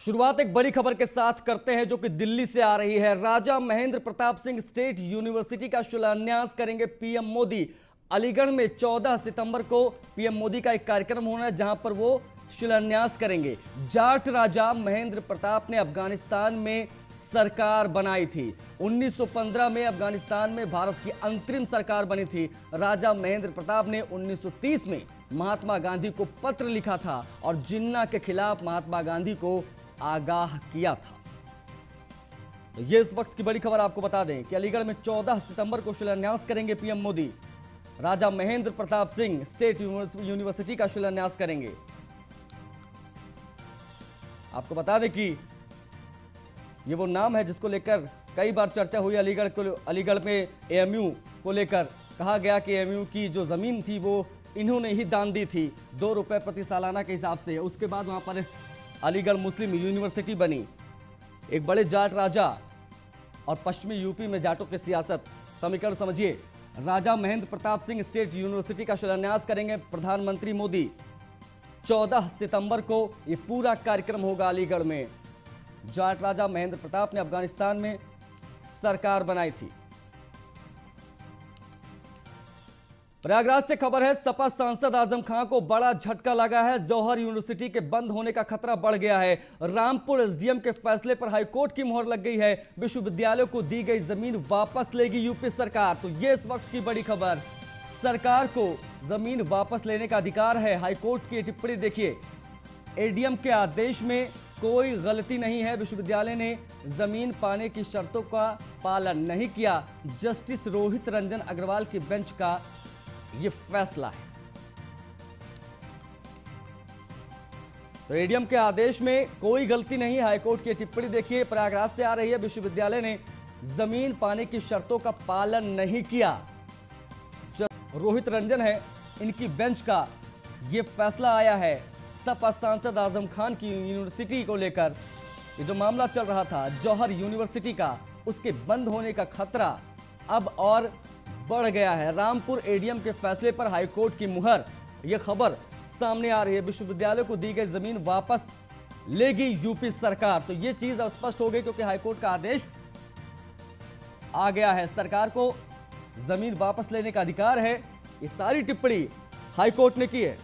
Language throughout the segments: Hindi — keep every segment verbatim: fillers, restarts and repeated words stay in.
शुरुआत एक बड़ी खबर के साथ करते हैं जो कि दिल्ली से आ रही है। राजा महेंद्र प्रताप सिंह स्टेट यूनिवर्सिटी का शिलान्यास करेंगे पीएम मोदी। अलीगढ़ में चौदह सितंबर को पीएम मोदी का एक कार्यक्रम होना है जहां पर वो शिलान्यास करेंगे। जाट राजा महेंद्र प्रताप ने अफगानिस्तान में सरकार बनाई थी। उन्नीस सौ पंद्रह में अफगानिस्तान में भारत की अंतरिम सरकार बनी थी। राजा महेंद्र प्रताप ने उन्नीस सौ तीस में महात्मा गांधी को पत्र लिखा था और जिन्ना के खिलाफ महात्मा गांधी को आगाह किया था। तो ये इस वक्त की बड़ी खबर आपको बता दें कि अलीगढ़ में चौदह सितंबर को शिलान्यास करेंगे PM Modi. Raja Mahendra Pratap Singh state university का शिलान्यास करेंगे। आपको बता दें कि ये वो नाम है जिसको लेकर कई बार चर्चा हुई। अलीगढ़ को अलीगढ़ में एएमयू को लेकर कहा गया कि एएमयू की जो जमीन थी वो इन्होंने ही दान दी थी दो रुपए प्रति सालाना के हिसाब से। उसके बाद वहां पर अलीगढ़ मुस्लिम यूनिवर्सिटी बनी। एक बड़े जाट राजा और पश्चिमी यूपी में जाटों की सियासत, समीकरण समझिए। राजा महेंद्र प्रताप सिंह स्टेट यूनिवर्सिटी का शिलान्यास करेंगे प्रधानमंत्री मोदी। चौदह सितंबर को ये पूरा कार्यक्रम होगा अलीगढ़ में। जाट राजा महेंद्र प्रताप ने अफगानिस्तान में सरकार बनाई थी। प्रयागराज से खबर है, सपा सांसद आजम खान को बड़ा झटका लगा है। जौहर यूनिवर्सिटी के बंद होने का खतरा बढ़ गया है। रामपुर एसडीएम के फैसले पर हाईकोर्ट की मोहर लग गई है। विश्वविद्यालय को दी गई जमीन वापस लेगी यूपी सरकार। तो यह इस वक्त की बड़ी खबर। सरकार को जमीन वापस लेने का अधिकार है। हाईकोर्ट की टिप्पणी देखिए। एडीएम के आदेश में कोई गलती नहीं है। विश्वविद्यालय ने जमीन पाने की शर्तों का पालन नहीं किया। जस्टिस रोहित रंजन अग्रवाल की बेंच का यह फैसला है। तो एडीएम के आदेश में कोई गलती नहीं। हाईकोर्ट की टिप्पणी देखिए। प्रयागराज से आ रही है। विश्वविद्यालय ने जमीन पाने की शर्तों का पालन नहीं किया। जस्टिस रोहित रंजन है, इनकी बेंच का यह फैसला आया है। सपा सांसद आजम खान की यूनिवर्सिटी को लेकर ये जो मामला चल रहा था जौहर यूनिवर्सिटी का, उसके बंद होने का खतरा अब और बढ़ गया है। रामपुर एडीएम के फैसले पर हाईकोर्ट की मुहर, यह खबर सामने आ रही है। विश्वविद्यालय को दी गई जमीन वापस लेगी यूपी सरकार। तो यह चीज अब स्पष्ट हो गई क्योंकि हाईकोर्ट का आदेश आ गया है। सरकार को जमीन वापस लेने का अधिकार है। ये सारी टिप्पणी हाईकोर्ट ने की है।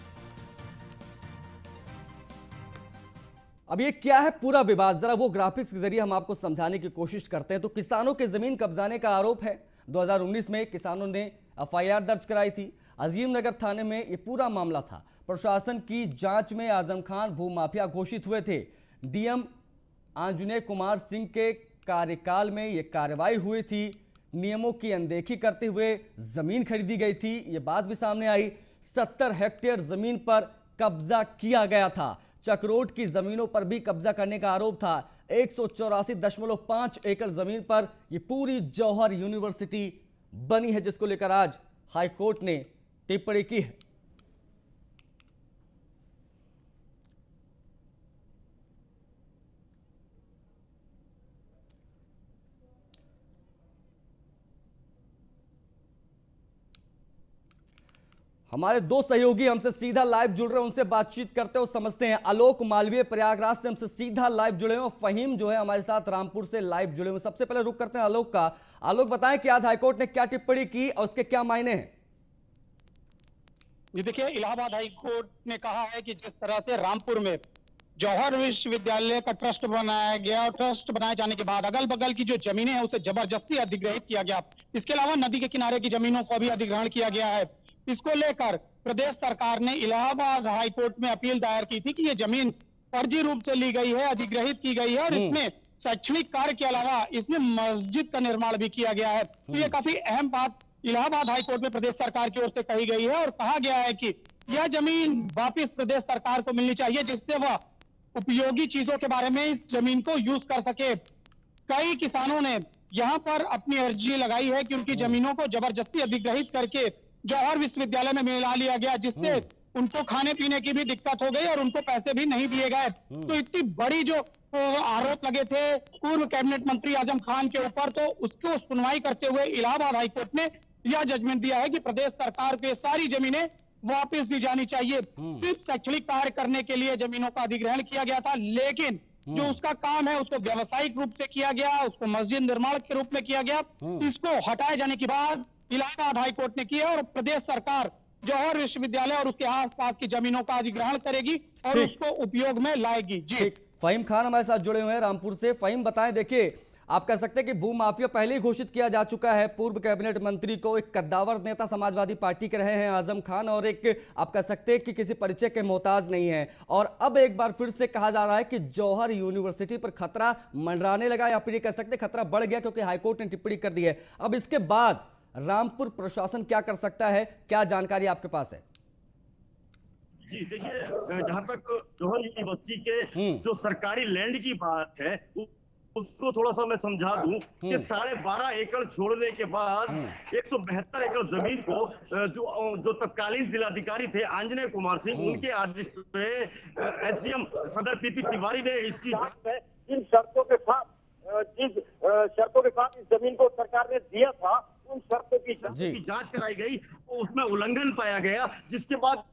अब ये क्या है पूरा विवाद, जरा वो ग्राफिक्स के जरिए हम आपको समझाने की कोशिश करते हैं। तो किसानों के जमीन कब्जाने का आरोप है। दो हज़ार उन्नीस में किसानों ने एफआईआर दर्ज कराई थी। अजीम नगर थाने में ये पूरा मामला था। प्रशासन की जांच में आजम खान भूमाफिया घोषित हुए थे। डीएम आंजनेय कुमार सिंह के कार्यकाल में ये कार्रवाई हुई थी। नियमों की अनदेखी करते हुए जमीन खरीदी गई थी। ये बात भी सामने आई। सत्तर हेक्टेयर जमीन पर कब्जा किया गया था। चकरोट की जमीनों पर भी कब्जा करने का आरोप था। एक सौ चौरासी दशमलव पांच एकड़ जमीन पर यह पूरी जौहर यूनिवर्सिटी बनी है, जिसको लेकर आज हाईकोर्ट ने टिप्पणी की है। हमारे दो सहयोगी हमसे सीधा लाइव जुड़ रहे हैं, उनसे बातचीत करते हो समझते हैं। आलोक मालवीय प्रयागराज से हमसे सीधा लाइव जुड़े हैं। फहीम जो है हमारे साथ रामपुर से लाइव जुड़े हुए। सबसे पहले रुक करते हैं आलोक का। आलोक, बताएं कि आज हाईकोर्ट ने क्या टिप्पणी की और उसके क्या मायने हैं? ये देखिए, इलाहाबाद हाईकोर्ट ने कहा है कि जिस तरह से रामपुर में जौहर विश्वविद्यालय का ट्रस्ट बनाया गया और ट्रस्ट बनाए जाने के बाद अगल बगल की जो जमीनें हैं उसे जबरदस्ती अधिग्रहित किया गया। इसके अलावा नदी के किनारे की जमीनों को भी अधिग्रहण किया गया है। इसको लेकर प्रदेश सरकार ने इलाहाबाद हाईकोर्ट में अपील दायर की थी कि ये जमीन फर्जी रूप से ली गई है, अधिग्रहित की गई है और इसमें शैक्षणिक कार्य के अलावा इसमें मस्जिद का निर्माण भी किया गया है। तो ये काफी अहम बात इलाहाबाद हाईकोर्ट में प्रदेश सरकार की ओर से कही गई है और कहा गया है कि यह जमीन वापिस प्रदेश सरकार को मिलनी चाहिए, जिससे वह उपयोगी चीजों के बारे में इस जमीन को यूज कर सके। कई किसानों ने यहां पर अपनी अर्जी लगाई है कि उनकी जमीनों को जबरदस्ती अधिग्रहित करके जौहर विश्वविद्यालय में मिला लिया गया, जिससे उनको खाने पीने की भी दिक्कत हो गई और उनको पैसे भी नहीं दिए गए। तो इतनी बड़ी जो आरोप लगे थे पूर्व कैबिनेट मंत्री आजम खान के ऊपर, तो उसको सुनवाई करते हुए इलाहाबाद हाईकोर्ट ने यह जजमेंट दिया है कि प्रदेश सरकार को सारी जमीनें वापस दी जानी चाहिए। सिर्फ शैक्षणिक कार्य करने के लिए जमीनों का अधिग्रहण किया गया था, लेकिन जो उसका काम है उसको व्यावसायिक रूप से किया गया, उसको मस्जिद निर्माण के रूप में किया गया, इसको हटाए जाने के बाद इलाहाबाद हाई कोर्ट ने किया और प्रदेश सरकार जौहर विश्वविद्यालय और उसके आसपास की जमीनों का अधिग्रहण करेगी और उसको उपयोग में लाएगी। जी फहीम खान हमारे साथ जुड़े हुए हैं रामपुर से। फहीम बताएं, देखिए आप कह सकते हैं कि भूमाफिया पहले ही घोषित किया जा चुका है। पूर्व कैबिनेट मंत्री को एक कद्दावर नेता समाजवादी पार्टी के रहे हैं आजम खान, और एक आप कह सकते हैं कि किसी परिचय के मोहताज नहीं है। और अब एक बार फिर से कहा जा रहा है कि जौहर यूनिवर्सिटी पर खतरा मंडराने लगा, या फिर ये कह सकते हैं खतरा बढ़ गया क्योंकि हाईकोर्ट ने टिप्पणी कर दी है। अब इसके बाद रामपुर प्रशासन क्या कर सकता है, क्या जानकारी आपके पास है? जी देखिए, जहां तक जौहर यूनिवर्सिटी के जो सरकारी लैंड की बात है उसको थोड़ा सा मैं समझा दूं कि साढ़े बारह एकड़ छोड़ने के बाद एक सौ बहत्तर एकड़ जमीन को जो जो तत्कालीन जिलाधिकारी थे आंजनेय कुमार सिंह, उनके आदेश पे एसडीएम सदर पीपी तिवारी ने इसकी इन शर्तों के साथ जिस शर्तों के साथ इस जमीन को सरकार ने दिया था उन शर्तों की जांच कराई गई, उसमें उल्लंघन पाया गया, जिसके बाद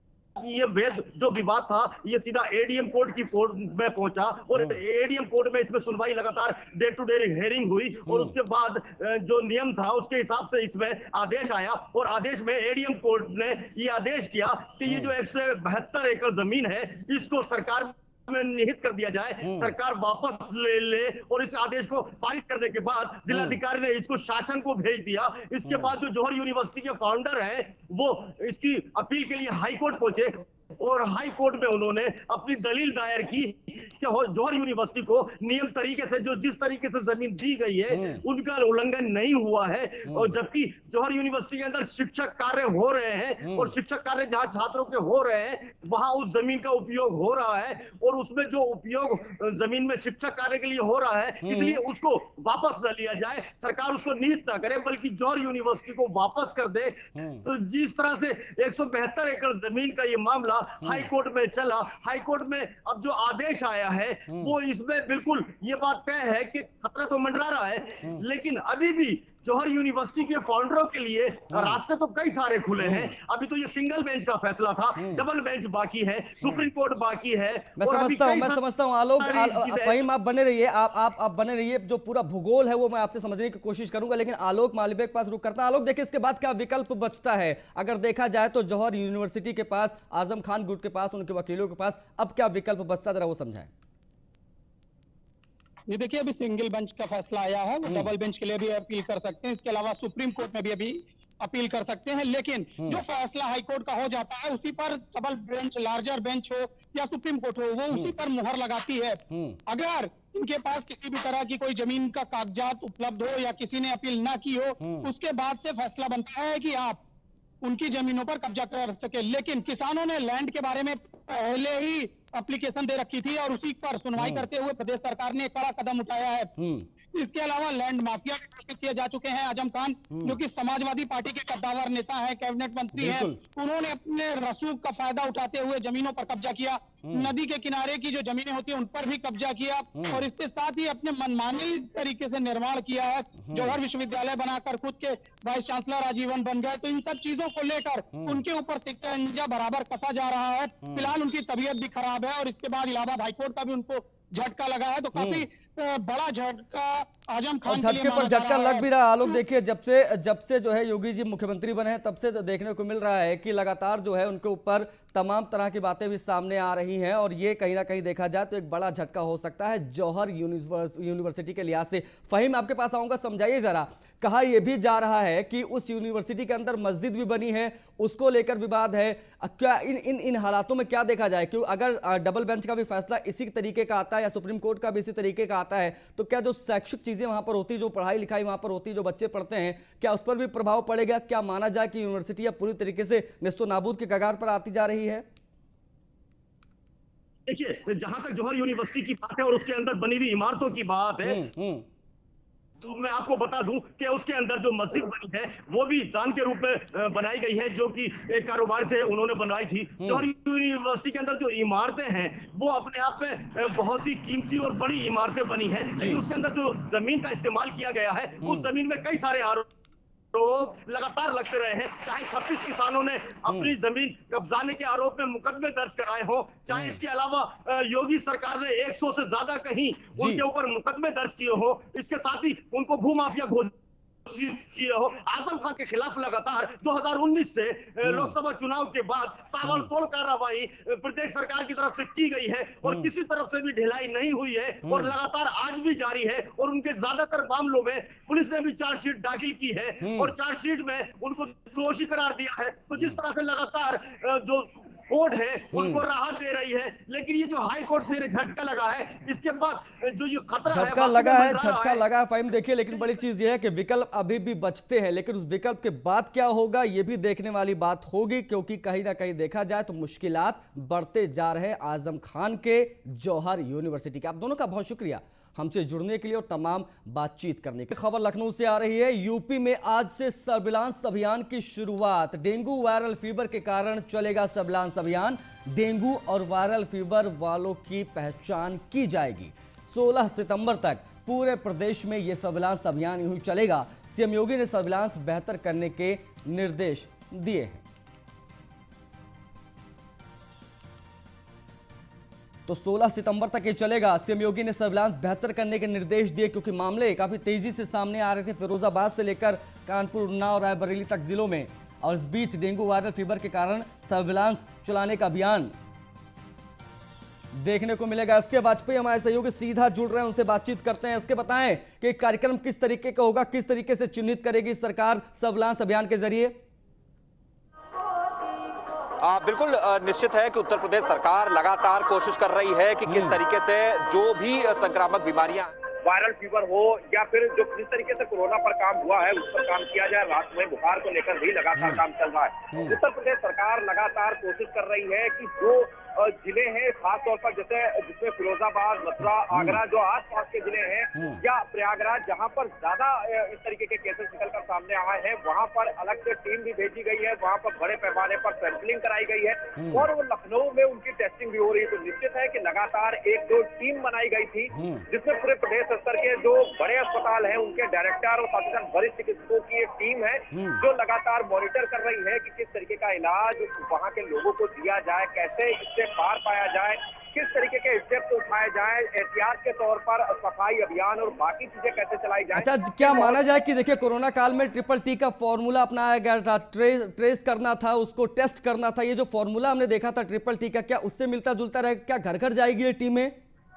ये बेस जो विवाद था ये सीधा एडीएम कोर्ट की कोर्ट में पहुंचा और एडीएम कोर्ट में इसमें सुनवाई लगातार डे टू डे हेयरिंग हुई और उसके बाद जो नियम था उसके हिसाब से इसमें आदेश आया और आदेश में एडीएम कोर्ट ने ये आदेश किया कि ये जो एक सौ बहत्तर एकड़ जमीन है इसको सरकार में निहित कर दिया जाए, सरकार वापस ले ले और इस आदेश को पारित करने के बाद जिलाधिकारी ने इसको शासन को भेज दिया। इसके बाद जो जौहर यूनिवर्सिटी के फाउंडर हैं वो इसकी अपील के लिए हाई कोर्ट पहुंचे और हाई कोर्ट में उन्होंने अपनी दलील दायर की कि जौहर यूनिवर्सिटी को नियम तरीके से जो जिस तरीके से जमीन दी गई है उनका उल्लंघन नहीं हुआ है, और जबकि जौहर यूनिवर्सिटी के अंदर शिक्षक कार्य हो रहे हैं और शिक्षक कार्य जहां छात्रों के हो रहे हैं वहां उस जमीन का उपयोग हो रहा है और उसमें जो उपयोग जमीन में शिक्षक कार्य के लिए हो रहा है इसलिए उसको वापस न लिया जाए, सरकार उसको निहित ना करे बल्कि जौहर यूनिवर्सिटी को वापस कर दे। तो जिस तरह से एक सौ बहत्तर एकड़ जमीन का ये मामला हाई कोर्ट में चला, हाई कोर्ट में अब जो आदेश आया है वो इसमें बिल्कुल ये बात तय है कि खतरा तो मंडरा रहा है, लेकिन अभी भी जौहर यूनिवर्सिटी के फाउंडरों के लिए रास्ते तो कई सारे खुले हैं। अभी तो ये सिंगल बेंच का फैसला था, डबल बेंच बाकी है, सुप्रीम कोर्ट बाकी है। मैं समझता हूं मैं समझता हूं आलोक फहीम आप बने रहिए, आप आप आप बने रहिए, जो पूरा भूगोल है वो मैं आपसे समझने की कोशिश करूंगा, लेकिन आलोक मालवीय के पास रुक करता हूं। आलोक देखिए इसके बाद क्या विकल्प बचता है? अगर देखा जाए तो जौहर यूनिवर्सिटी के पास, आजम खान गुट के पास, उनके वकीलों के पास अब क्या विकल्प बचता, जरा वो समझाएं। ये देखिए अभी सिंगल बेंच का फैसला आया है, वो डबल बेंच के लिए भी अपील कर सकते हैं, इसके अलावा सुप्रीम कोर्ट में भी अभी अपील कर सकते हैं, लेकिन जो फैसला हाई कोर्ट का हो जाता है उसी पर डबल बेंच, लार्जर बेंच हो या सुप्रीम कोर्ट हो वो उसी पर मुहर लगाती है। अगर इनके पास किसी भी तरह की कोई जमीन का कागजात उपलब्ध हो या किसी ने अपील ना की हो उसके बाद से फैसला बनता है कि आप उनकी जमीनों पर कब्जा कर सके, लेकिन किसानों ने लैंड के बारे में पहले ही एप्लीकेशन दे रखी थी और उसी पर सुनवाई करते हुए प्रदेश सरकार ने एक बड़ा कदम उठाया है। इसके अलावा लैंड माफिया घोषित किए जा चुके हैं। आजम खान जो कि समाजवादी पार्टी के कद्दावर नेता है, कैबिनेट मंत्री हैं, उन्होंने अपने रसूख का फायदा उठाते हुए जमीनों पर कब्जा किया, नदी के किनारे की जो जमीनें होती हैं उन पर भी कब्जा किया और इसके साथ ही अपने मनमानी तरीके से निर्माण किया है। जौहर विश्वविद्यालय बनाकर खुद के वाइस चांसलर आजीवन बन गए। तो इन सब चीजों को लेकर उनके ऊपर शिकंजा बराबर कसा जा रहा है। फिलहाल उनकी तबीयत भी खराब है और इसके बाद इलाहाबाद हाईकोर्ट का भी उनको झटका लगा है, तो काफी बड़ा झटका आजम खान के लिए झटके पर झटका लग भी रहा है। आलोक देखिए जब से जब से जो है योगी जी मुख्यमंत्री बने हैं तब से तो देखने को मिल रहा है कि लगातार जो है उनके ऊपर तमाम तरह की बातें भी सामने आ रही हैं और ये कहीं ना कहीं देखा जाए तो एक बड़ा झटका हो सकता है जौहर यूनिवर्सिटी के लिहाज से। फहीम आपके पास आऊंगा, समझाइए जरा। कहा यह भी जा रहा है कि उस यूनिवर्सिटी के अंदर मस्जिद भी बनी है, उसको लेकर विवाद है। क्या इन इन इन हालातों में क्या देखा जाए? क्यों अगर डबल बेंच का भी फैसला इसी तरीके का आता है या सुप्रीम कोर्ट का भी इसी तरीके का आता है तो क्या जो शैक्षिक चीजें वहां पर होती, जो पढ़ाई लिखाई वहां पर होती, जो बच्चे पढ़ते हैं, क्या उस पर भी प्रभाव पड़ेगा? क्या माना जाए कि यूनिवर्सिटी अब पूरी तरीके से नेस्तो नाबूद के कगार पर आती जा रही है? देखिए जहां तक जौहर यूनिवर्सिटी की बात है और उसके अंदर बनी हुई इमारतों की बात है तो मैं आपको बता दूं कि उसके अंदर जो मस्जिद बनी है वो भी दान के रूप में बनाई गई है, जो कि एक कारोबार थे उन्होंने बनवाई थी। जौहर यूनिवर्सिटी के अंदर जो इमारतें हैं वो अपने आप में बहुत ही कीमती और बड़ी इमारतें बनी है, लेकिन उसके अंदर जो जमीन का इस्तेमाल किया गया है उस जमीन में कई सारे आरोप आरोप लगातार लगते रहे हैं। चाहे छब्बीस किसानों ने अपनी जमीन कब्जाने के आरोप में मुकदमे दर्ज कराए हो, चाहे इसके अलावा योगी सरकार ने सौ से ज्यादा कहीं उनके ऊपर मुकदमे दर्ज किए हो, इसके साथ ही उनको भूमाफिया घोषित किए हो। आजम खान के खिलाफ लगातार दो हज़ार उन्नीस से लोकसभा चुनाव के बाद ताबड़तोड़ कार्रवाई प्रदेश सरकार की तरफ से की गई है और किसी तरफ से भी ढिलाई नहीं हुई है और लगातार आज भी जारी है। और उनके ज्यादातर मामलों में पुलिस ने भी चार्जशीट दाखिल की है और चार्जशीट में उनको दोषी करार दिया है। तो जिस तरह से लगातार जो कोर्ट है उनको राहत दे रही है, लेकिन ये जो हाई कोर्ट से झटका लगा है, इसके बाद जो ये खतरा है, झटका लगा है झटका लगा है फाहिम। देखिए, लेकिन बड़ी चीज ये है कि विकल्प अभी भी बचते हैं, लेकिन उस विकल्प के बाद क्या होगा ये भी देखने वाली बात होगी, क्योंकि कहीं ना कहीं देखा जाए तो मुश्किलात बढ़ते जा रहे हैं आजम खान के जौहर यूनिवर्सिटी के। आप दोनों का बहुत शुक्रिया हमसे जुड़ने के लिए और तमाम बातचीत करने की। खबर लखनऊ से आ रही है। यूपी में आज से सर्विलांस अभियान की शुरुआत। डेंगू वायरल फीवर के कारण चलेगा सर्विलांस अभियान। डेंगू और वायरल फीवर वालों की पहचान की जाएगी। सोलह सितंबर तक पूरे प्रदेश में यह सर्विलांस अभियान यूं ही चलेगा। सीएम योगी ने सर्विलांस बेहतर करने के निर्देश दिए हैं। तो सोलह सितंबर तक ये चलेगा। सीएम योगी ने सर्विलांस बेहतर करने के निर्देश दिए, क्योंकि मामले काफी तेजी से सामने आ रहे थे फिरोजाबाद से लेकर कानपुर, उन्नाव, रायबरेली तक जिलों में। और इस बीच डेंगू वायरल फीवर के कारण सर्विलांस चलाने का अभियान देखने को मिलेगा। इसके वाजपेयी हमारे सहयोगी सीधा जुड़ रहे हैं, उनसे बातचीत करते हैं। इसके बताएं कि कार्यक्रम किस तरीके का होगा, किस तरीके से चिन्हित करेगी सरकार सर्विलांस अभियान के जरिए? आ, बिल्कुल आ, निश्चित है कि उत्तर प्रदेश सरकार लगातार कोशिश कर रही है कि किस तरीके से जो भी संक्रामक बीमारियां, वायरल फीवर हो या फिर जो जिस तरीके से कोरोना पर काम हुआ है उस पर काम किया जाए। रात में बुखार को लेकर भी लगातार काम चल रहा है। उत्तर प्रदेश सरकार लगातार कोशिश कर रही है कि जो जिले हैं खासतौर पर जैसे जिसमें फिरोजाबाद, मथुरा, आगरा जो आसपास के जिले हैं या प्रयागराज जहां पर ज्यादा इस तरीके के केसेस निकलकर सामने आए हैं, वहां पर अलग से टीम भी भेजी गई है। वहां पर बड़े पैमाने पर सैंपलिंग कराई गई है और वो लखनऊ में उनकी टेस्टिंग भी हो रही है। तो निश्चित है कि लगातार एक दो टीम बनाई गई थी जिसमें पूरे प्रदेश स्तर के जो बड़े अस्पताल हैं उनके डायरेक्टर और साथ ही साथ वरिष्ठ चिकित्सकों की एक टीम है जो लगातार मॉनिटर कर रही है कि किस तरीके का इलाज वहां के लोगों को दिया जाए, कैसे इससे पार पाया जाए, किस तरीके के स्टेप्स उठाए जाए, एहतियात के तौर पर सफाई अभियान और बाकी चीजें कैसे चलाई जाए। अच्छा, क्या माना जाए कि देखिए कोरोना काल में ट्रिपल टी का फॉर्मूला अपनाया गया था, ट्रेस ट्रेस करना था, उसको टेस्ट करना था। ये जो फॉर्मूला हमने देखा था ट्रिपल टी का, क्या उससे मिलता जुलता रहेगा? क्या घर घर जाएगी ये टीमें?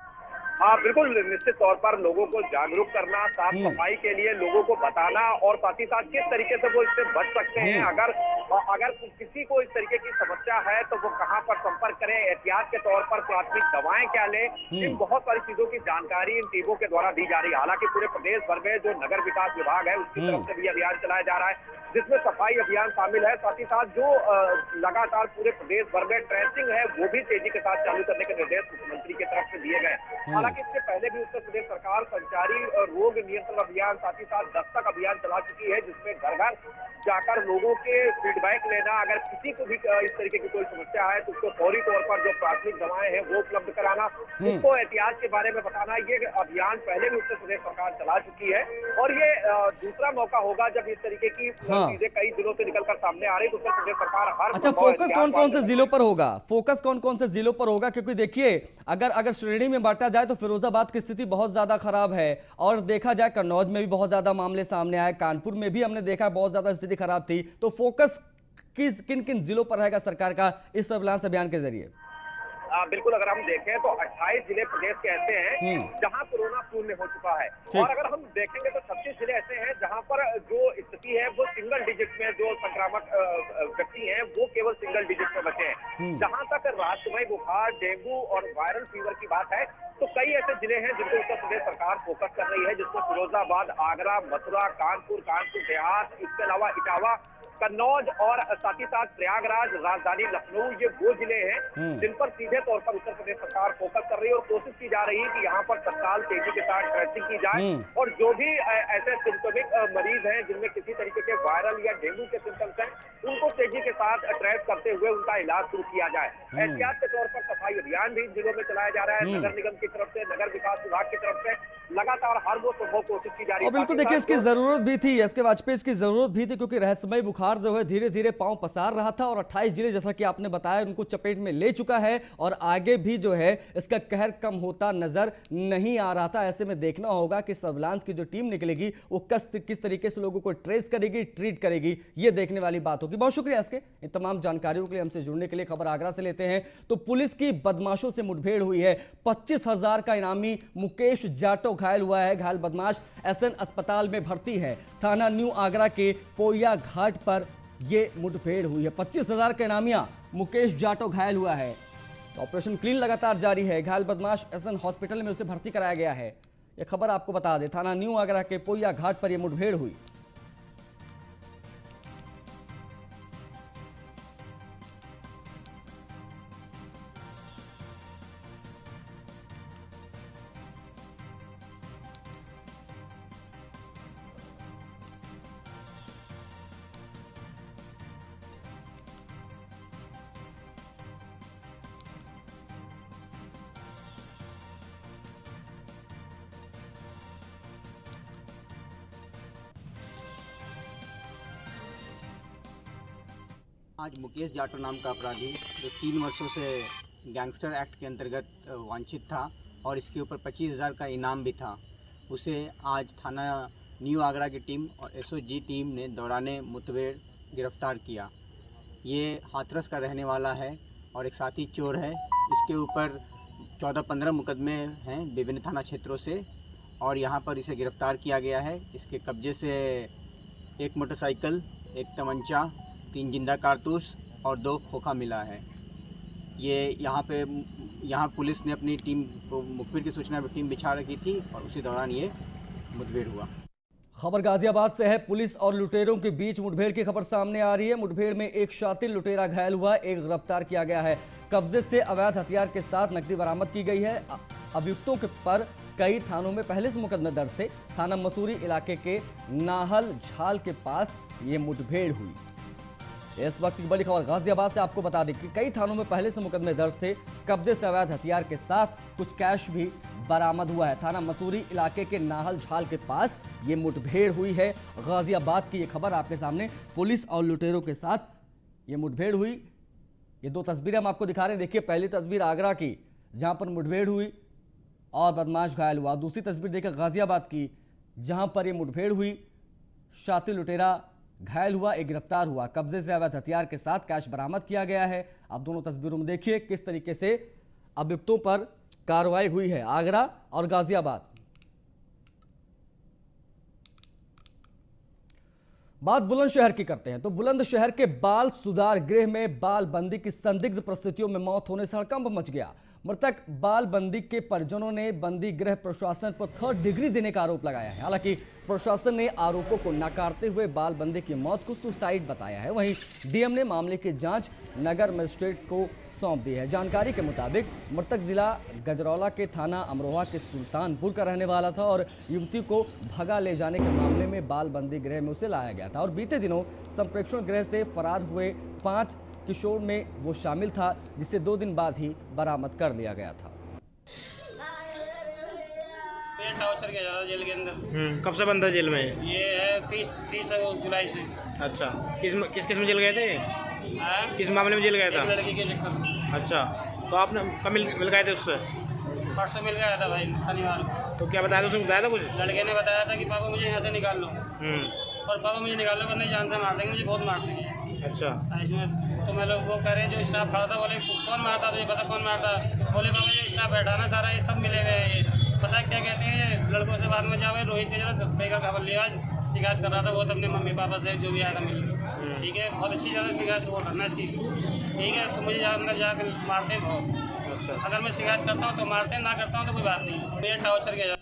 हाँ बिल्कुल, निश्चित तौर पर लोगों को जागरूक करना, साफ सफाई के लिए लोगों को बताना और साथ ही साथ किस तरीके से वो इससे बच सकते हैं। अगर अगर किसी को इस तरीके की समस्या है तो वो कहाँ पर संपर्क करें, एहतियात के तौर पर प्राथमिक दवाएं क्या लें, इन बहुत सारी चीजों की जानकारी इन टीमों के द्वारा दी जा रही है। हालांकि पूरे प्रदेश भर में जो नगर विकास विभाग है उसकी तरफ से भी अभियान चलाया जा रहा है जिसमें सफाई अभियान शामिल है। साथ ही साथ जो लगातार पूरे प्रदेश भर में ट्रेसिंग है वो भी तेजी के साथ चालू करने के निर्देश मुख्यमंत्री की तरफ से दिए गए। हालांकि इससे पहले भी उत्तर प्रदेश सरकार संचारी रोग नियंत्रण अभियान साथ ही साथ दस्तक अभियान चला चुकी है जिसमें घर घर जाकर लोगों के फीडबैक लेना, अगर किसी को भी इस तरीके की कोई समस्या है तो उसको फौरी तौर पर जो प्राथमिक दवाएं हैं वो उपलब्ध कराना, उसको एहतियात के बारे में बताना, ये अभियान पहले भी उत्तर प्रदेश सरकार चला चुकी है। और ये दूसरा मौका होगा जब इस तरीके की चीजें कई जिलों से निकलकर सामने आ रही तो उत्तर प्रदेश सरकार हर अच्छा फोकस कौन कौन से जिलों पर होगा? फोकस कौन कौन से जिलों पर होगा? क्योंकि देखिए अगर अगर श्रेणी में बांटा जाए तो फिरोजाबाद की स्थिति बहुत ज्यादा खराब है और देखा जाए कन्नौज में भी बहुत ज्यादा मामले सामने आए, कानपुर में भी हमने देखा बहुत ज्यादा स्थिति खराब थी। तो फोकस किस किन किन जिलों पर रहेगा सरकार का इस सर्विलांस अभियान के जरिए? आ, बिल्कुल, अगर हम देखें तो अट्ठाईस जिले प्रदेश के ऐसे हैं जहां कोरोना शून्य हो चुका है और अगर हम देखेंगे तो छत्तीस जिले ऐसे हैं जहां पर जो स्थिति है वो सिंगल डिजिट में, जो संक्रामक व्यक्ति हैं वो केवल सिंगल डिजिट में बचे हैं। जहां तक राष्ट्रमय बुखार, डेंगू और वायरल फीवर की बात है तो कई ऐसे जिले हैं जिनको उत्तर प्रदेश सरकार फोकस कर रही है, जिसमें फिरोजाबाद, आगरा, मथुरा, कानपुर, कानपुर देहात, इसके अलावा इटावा, कन्नौज और साथ ही साथ प्रयागराज, राजधानी लखनऊ, ये वो जिले हैं जिन पर सीधे तौर पर उत्तर प्रदेश सरकार फोकस कर रही है और कोशिश की जा रही है कि यहाँ पर तत्काल तेजी के साथ ट्रेसिंग की जाए और जो भी ऐसे सिम्टोमिक मरीज हैं जिनमें किसी तरीके के वायरल या डेंगू के सिम्टम्स हैं उनको तेजी के साथ ट्रेस करते हुए उनका इलाज शुरू किया जाए। एहतियात के तौर पर सफाई अभियान भी जिलों में चलाया जा रहा है, नगर निगम की तरफ से, नगर विकास विभाग की तरफ से लगातार हर वो संभव कोशिश की जा रही है। और बिल्कुल देखिए, इसकी जरूरत भी थी, एस के वाजपेयी इसकी जरूरत भी थी, क्योंकि रहस्यमय बुखार जो है धीरे धीरे पांव पसार रहा था और अट्ठाईस जिले, जैसा कि आपने बताया, उनको चपेट में ले चुका है और आगे भी जो है इसका कहर कम होता नजर नहीं आ रहा था। ऐसे में देखना होगा कि सर्विलांस की जो टीम निकलेगी वो किस किस तरीके से लोगों को ट्रेस करेगी, ट्रीट करेगी, ये देखने वाली बात होगी। बहुत शुक्रिया इसके इन तमाम जानकारियों के लिए हमसे जुड़ने के लिए। खबर आगरा से लेते हैं तो पुलिस की बदमाशों से मुठभेड़ हुई है। पच्चीस हजार का इनामी मुकेश जाटो घायल हुआ है। घायल बदमाश एसएन अस्पताल में भर्ती है। थाना न्यू आगरा के पोया घाट पर यह मुठभेड़ हुई है। पच्चीस हजार का इनामिया मुकेश जाटो घायल हुआ है। तो ऑपरेशन क्लीन लगातार जारी है। घायल बदमाश एसएन हॉस्पिटल में उसे भर्ती कराया गया है। यह खबर आपको बता दें, थाना न्यू आगरा के पोया घाट पर यह मुठभेड़ हुई। आज मुकेश जाटो नाम का अपराधी, जो तीन वर्षों से गैंगस्टर एक्ट के अंतर्गत वांछित था और इसके ऊपर पच्चीस हज़ार का इनाम भी था, उसे आज थाना न्यू आगरा की टीम और एसओजी टीम ने दौराने मुठभेड़ गिरफ्तार किया। ये हाथरस का रहने वाला है और एक साथी चोर है। इसके ऊपर चौदह पंद्रह मुकदमे हैं विभिन्न थाना क्षेत्रों से और यहाँ पर इसे गिरफ्तार किया गया है। इसके कब्जे से एक मोटरसाइकिल, एक तमंचा, तीन जिंदा कारतूस और दो खोखा मिला है। ये यहाँ पे यहाँ पुलिस ने अपनी टीम को मुखबिर की सूचना पर टीम बिछा रखी थी और उसी दौरान ये मुठभेड़ हुआ। खबर गाजियाबाद से है। पुलिस और लुटेरों के बीच मुठभेड़ की खबर सामने आ रही है। मुठभेड़ में एक शातिर लुटेरा घायल हुआ, एक गिरफ्तार किया गया है। कब्जे से अवैध हथियार के साथ नकदी बरामद की गई है। अभियुक्तों के पर कई थानों में पहले से मुकदमे दर्ज थे। थाना मसूरी इलाके के नाहल झाल के पास ये मुठभेड़ हुई। इस वक्त की बड़ी खबर गाजियाबाद से आपको बता दें कि कई थानों में पहले से मुकदमे दर्ज थे। कब्जे से अवैध हथियार के साथ कुछ कैश भी बरामद हुआ है। थाना मसूरी इलाके के नाहल झाल के पास ये मुठभेड़ हुई है। गाजियाबाद की ये खबर आपके सामने, पुलिस और लुटेरों के साथ ये मुठभेड़ हुई। ये दो तस्वीरें हम आपको दिखा रहे हैं। देखिए, पहली तस्वीर आगरा की जहां पर मुठभेड़ हुई और बदमाश घायल हुआ। दूसरी तस्वीर देखिए गाजियाबाद की जहां पर ये मुठभेड़ हुई, शातिर लुटेरा घायल हुआ, एक गिरफ्तार हुआ। कब्जे से अवैध हथियार के साथ कैश बरामद किया गया है। आप दोनों तस्वीरों में देखिए किस तरीके से अभियुक्तों पर कार्रवाई हुई है, आगरा और गाजियाबाद। बात बुलंदशहर की करते हैं तो बुलंदशहर के बाल सुधार गृह में बाल बंदी की संदिग्ध परिस्थितियों में मौत होने से हड़कंप मच गया। मृतक बाल बंदी के परिजनों ने बंदी गृह प्रशासन पर थर्ड डिग्री देने का आरोप लगाया है। हालांकि प्रशासन ने आरोपों को नकारते हुए बाल बंदी की मौत को सुसाइड बताया है। वहीं डीएम ने मामले की जांच नगर मजिस्ट्रेट को सौंप दी है। जानकारी के मुताबिक मृतक जिला गजरौला के थाना अमरोहा के सुल्तानपुर का रहने वाला था और युवती को भगा ले जाने के मामले में बाल बंदी गृह में उसे लाया गया था और बीते दिनों संप्रेक्षण गृह से फरार हुए पांच किशोर में वो शामिल था, जिसे दो दिन बाद ही बरामद कर लिया गया था। टाउचर किया जा रहा जेल के अंदर। कब से बंद है जेल में? ये है तीस तीस जुलाई से। अच्छा, किस किस किस में जेल गए थे? आ? किस मामले में जेल गया था? लड़की के चक्कर। अच्छा, तो आपने कब मिल मिल गए थे उससे? परसों मिल गया था भाई, शनिवार को। तो क्या बताया था उसने? बताया था कुछ? लड़के ने बताया था कि पापा मुझे यहाँ से निकाल लो, और पापा मुझे निकाल लो, वरना जान से मार देंगे, मुझे बहुत मार देंगे। अच्छा, इसमें तो मैं लोग वो करे जो स्टाफ खड़ा था, बोले कौन मारता, तो ये पता कौन मारता? बोले पापा ये स्टाफ बैठा ना सारा, ये सब मिले हुए। पता क्या कहते हैं, लड़कों से बाद में जावे रोहित के जरा बेकार खबर लिया, आज शिकायत कर रहा था वो अपने मम्मी पापा से, जो भी आया था मिल। ठीक है, बहुत अच्छी जगह शिकायत वो करना इसकी। ठीक है, तो मुझे अंदर जाकर मारते हैं बहुत। अगर मैं शिकायत करता हूँ तो मारते हैं, ना करता हूँ तो कोई बात नहीं। ये टाउचर किया।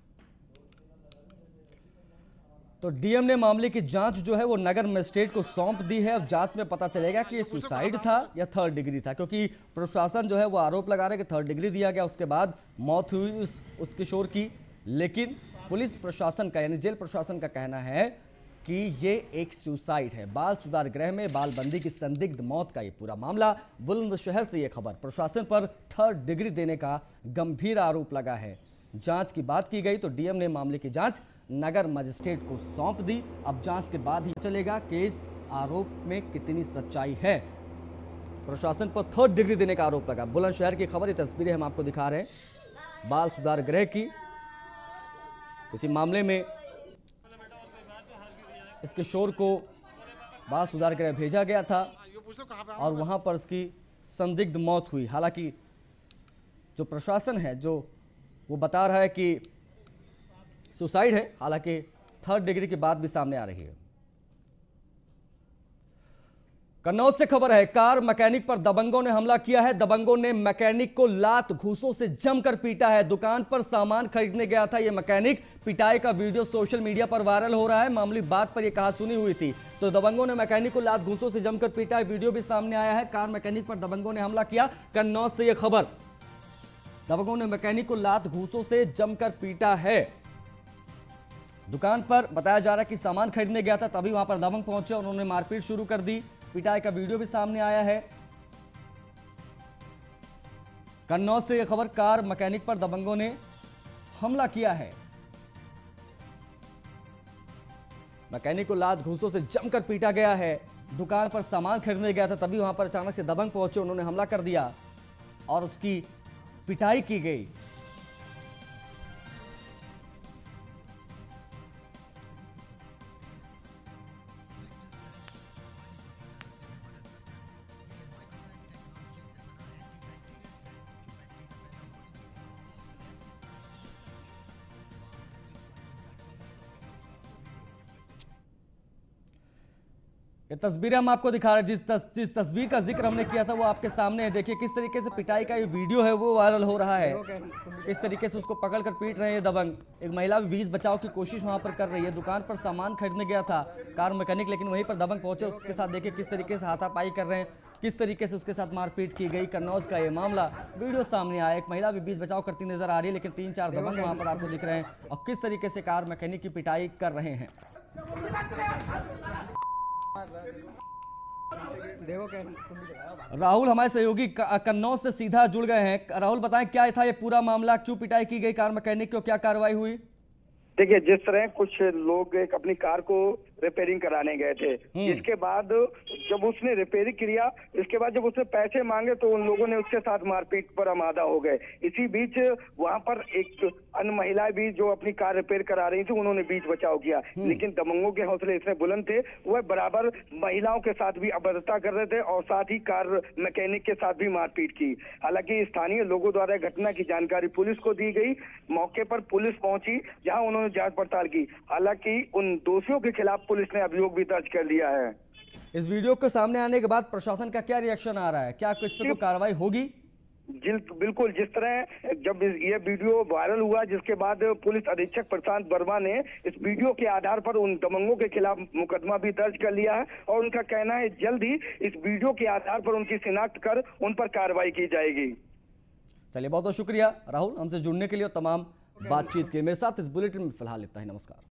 तो डीएम ने मामले की जांच जो है वो नगर मजिस्ट्रेट को सौंप दी है। अब जांच में पता चलेगा कि ये सुसाइड था या थर्ड डिग्री था, क्योंकि प्रशासन जो है वो आरोप लगा रहा है कि थर्ड डिग्री दिया गया, उसके बाद मौत हुई उस उस किशोर की। लेकिन पुलिस प्रशासन का यानी जेल प्रशासन का कहना है कि ये एक सुसाइड है। बाल सुधार गृह में बाल बंदी की संदिग्ध मौत का ये पूरा मामला। बुलंदशहर से ये खबर, प्रशासन पर थर्ड डिग्री देने का गंभीर आरोप लगा है। जांच की बात की गई तो डीएम ने मामले की जांच नगर मजिस्ट्रेट को सौंप दी। अब जांच के बाद ही चलेगा कि इस आरोप में कितनी सच्चाई है। प्रशासन पर थर्ड डिग्री देने का आरोप लगा। बुलंदशहर की खबर, ये तस्वीरें हम आपको दिखा रहे हैं बाल सुधार गृह की। इसी मामले में इस किशोर को बाल सुधार गृह भेजा गया था और वहां पर इसकी संदिग्ध मौत हुई। हालांकि जो प्रशासन है जो वो बता रहा है कि सुसाइड है, हालांकि थर्ड डिग्री की बात भी सामने आ रही है। कन्नौज से खबर है, कार मैकेनिक पर दबंगों ने हमला किया है। दबंगों ने मैकेनिक को लात घूंसों से जमकर पीटा है। दुकान पर सामान खरीदने गया था यह मैकेनिक। पिटाई का वीडियो सोशल मीडिया पर वायरल हो रहा है। मामूली बात पर यह कहासुनी हुई थी तो दबंगों ने मैकेनिक को लात घूंसों से जमकर पीटा है। वीडियो भी सामने आया है। कार मैकेनिक पर दबंगों ने हमला किया। कन्नौज से यह खबर, दबंगों ने मैकेनिक को लात घूंसों से जमकर पीटा है। दुकान पर बताया जा रहा है कि सामान खरीदने गया था, तभी वहां पर दबंग पहुंचे, उन्होंने मारपीट शुरू कर दी। पिटाई का वीडियो भी सामने आया है। कन्नौज से यह खबर, कार मैकेनिक पर दबंगों ने हमला किया है। मैकेनिक को लात घूंसों से जमकर पीटा गया है। दुकान पर सामान खरीदने गया था, तभी वहां पर अचानक से दबंग पहुंचे, उन्होंने हमला कर दिया और उसकी पिटाई की गई। ये तस्वीरें हम आपको दिखा रहे हैं। जिस तस, जिस तस्वीर का जिक्र हमने किया था वो आपके सामने है। देखिए किस तरीके से पिटाई का ये वीडियो है वो वायरल हो रहा है। किस तरीके से उसको पकड़कर पीट रहे हैं दबंग। एक महिला भी बीच बचाव की कोशिश वहां पर कर रही है। दुकान पर सामान खरीदने गया था कार मैकेनिक, लेकिन वहीं पर दबंग पहुंचे। उसके साथ देखिए किस तरीके से हाथापाई कर रहे हैं, किस तरीके से उसके साथ मारपीट की गई। कन्नौज का ये मामला, वीडियो सामने आया। एक महिला भी बीच बचाव करती नजर आ रही है, लेकिन तीन चार दबंग वहां पर आपको दिख रहे हैं और किस तरीके से कार मैकेनिक की पिटाई कर रहे हैं। राहुल हमारे सहयोगी कन्नौज से सीधा जुड़ गए हैं। राहुल बताएं क्या था ये पूरा मामला, क्यों पिटाई की गई कार मैकेनिक को, क्या कार्रवाई हुई? देखिए, जिस तरह कुछ लोग एक अपनी कार को रिपेयरिंग कराने गए थे, इसके बाद जब उसने रिपेयरिंग किया, इसके बाद जब उसने पैसे मांगे तो उन लोगों ने उसके साथ मारपीट पर आमादा हो गए। इसी बीच वहां पर एक अन्य महिलाएं भी जो अपनी कार रिपेयर करा रही थी, उन्होंने बीच बचाव किया, लेकिन दबंगों के हौसले इतने बुलंद थे, वह बराबर महिलाओं के साथ भी अभद्रता कर रहे थे और साथ ही कार मैकेनिक के साथ भी मारपीट की। हालांकि स्थानीय लोगों द्वारा घटना की जानकारी पुलिस को दी गई। मौके पर पुलिस पहुंची, जहां उन्होंने जांच पड़ताल की। हालांकि उन दोषियों के खिलाफ पुलिस ने अभियोग भी दर्ज कर लिया है। इस वीडियो के सामने आने के बाद प्रशासन का क्या रिएक्शन आ रहा है, क्या इस पर कोई कार्रवाई होगी? बिल्कुल, जिस तरह जब ये वीडियो वायरल हुआ, जिसके बाद पुलिस अधीक्षक प्रशांत वर्मा ने इस वीडियो के आधार पर उन दबंगों के खिलाफ मुकदमा भी दर्ज कर लिया है और उनका कहना है जल्द ही इस वीडियो के आधार पर उनकी शिनाख्त कर उन पर कार्रवाई की जाएगी। चलिए, बहुत बहुत शुक्रिया राहुल हमसे जुड़ने के लिए और तमाम बातचीत के। मेरे साथ इस बुलेटिन में फिलहाल इतना ही। नमस्कार।